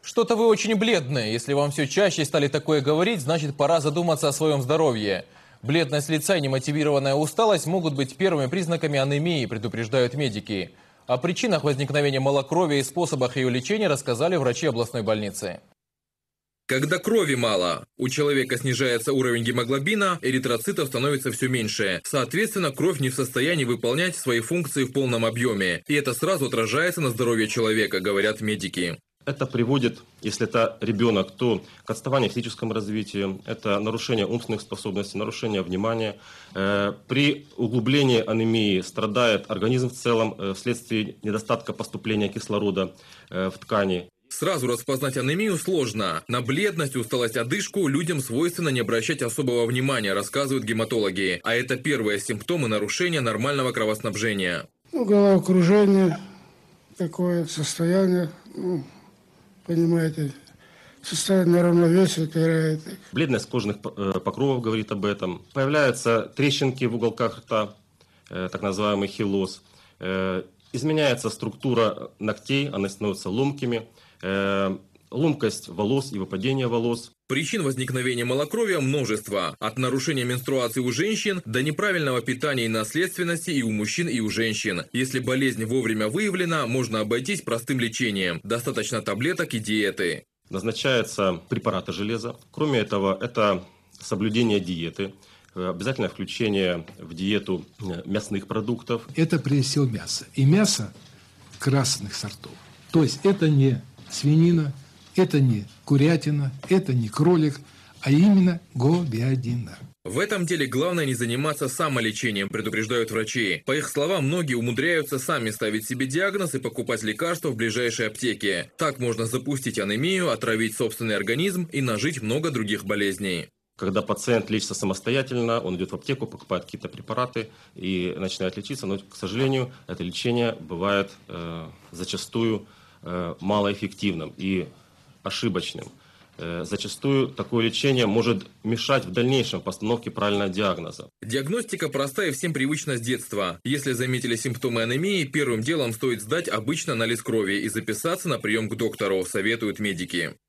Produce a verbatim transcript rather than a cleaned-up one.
Что-то вы очень бледные. Если вам все чаще стали такое говорить, значит пора задуматься о своем здоровье. Бледность лица и немотивированная усталость могут быть первыми признаками анемии, предупреждают медики. О причинах возникновения малокровия и способах ее лечения рассказали врачи областной больницы. Когда крови мало, у человека снижается уровень гемоглобина, эритроцитов становится все меньше. Соответственно, кровь не в состоянии выполнять свои функции в полном объеме. И это сразу отражается на здоровье человека, говорят медики. Это приводит, если это ребенок, то к отставанию в физическом развитии, это нарушение умственных способностей, нарушение внимания. При углублении анемии страдает организм в целом вследствие недостатка поступления кислорода в ткани. Сразу распознать анемию сложно. На бледность, усталость, одышку людям свойственно не обращать особого внимания, рассказывают гематологи. А это первые симптомы нарушения нормального кровоснабжения. Ну, головокружение, такое состояние, ну, понимаете, состояние равновесия теряет. Бледность кожных покровов говорит об этом. Появляются трещинки в уголках рта, так называемый хилоз. Изменяется структура ногтей, они становятся ломкими. Ломкость волос и выпадение волос. Причин возникновения малокровия множество. От нарушения менструации у женщин до неправильного питания и наследственности и у мужчин, и у женщин. Если болезнь вовремя выявлена, можно обойтись простым лечением. Достаточно таблеток и диеты. Назначаются препараты железа. Кроме этого, это соблюдение диеты. Обязательное включение в диету мясных продуктов. Это прежде всего мясо. И мясо красных сортов. То есть это не свинина, это не курятина, это не кролик, а именно говядина. В этом деле главное не заниматься самолечением, предупреждают врачи. По их словам, многие умудряются сами ставить себе диагноз и покупать лекарства в ближайшей аптеке. Так можно запустить анемию, отравить собственный организм и нажить много других болезней. Когда пациент лечится самостоятельно, он идет в аптеку, покупает какие-то препараты и начинает лечиться, но, к сожалению, это лечение бывает э, зачастую э, малоэффективным и ошибочным. Э, зачастую такое лечение может мешать в дальнейшем постановке правильного диагноза. Диагностика простая и всем привычна с детства. Если заметили симптомы анемии, первым делом стоит сдать обычный анализ крови и записаться на прием к доктору, советуют медики.